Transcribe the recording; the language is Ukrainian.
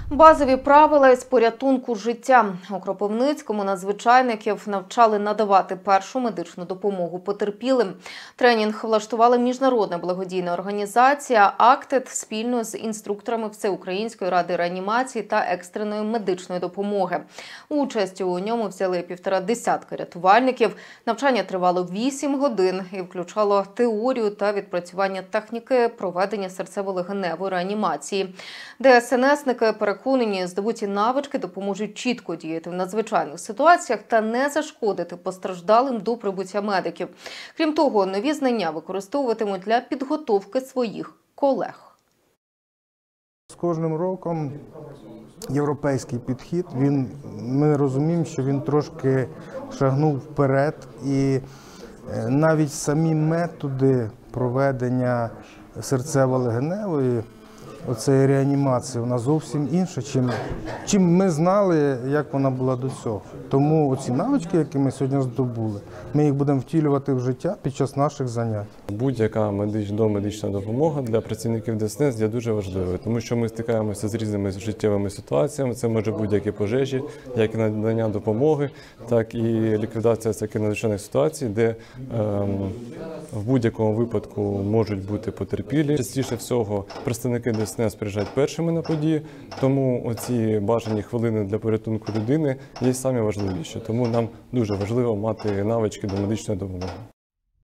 Базові правила із порятунку життя. У Кропивницькому надзвичайників навчали надавати першу медичну допомогу потерпілим. Тренінг влаштувала міжнародна благодійна організація «Актед» спільно з інструкторами Всеукраїнської ради реанімації та екстреної медичної допомоги. Участь у ньому взяли 1,5 десятка рятувальників. Навчання тривало 8 годин і включало теорію та відпрацювання техніки проведення серцево-легеневої реанімації. ДСНСники переконані, здобуті навички допоможуть чітко діяти в надзвичайних ситуаціях та не зашкодити постраждалим до прибуття медиків. Крім того, нові знання використовуватимуть для підготовки своїх колег. З кожним роком європейський підхід, ми розуміємо, що він трошки шагнув вперед, і навіть самі методи проведення серцево-легеневої оцеї реанімації, вона зовсім інша, чим ми знали, як вона була до цього. Тому оці навички, які ми сьогодні здобули, ми їх будемо втілювати в життя під час наших занять. Будь-яка домедична допомога для працівників ДСНС є дуже важливою, тому що ми стикаємося з різними життєвими ситуаціями. Це може будь-які пожежі, як і надання допомоги, так і ліквідація таких надзвичайних ситуацій, де в будь-якому випадку можуть бути потерпілі. Частіше всього представники ДСНС приїжджають першими на події, тому оці бажані хвилини для порятунку людини є самі важливіші. Тому нам дуже важливо мати навички до медичної допомоги.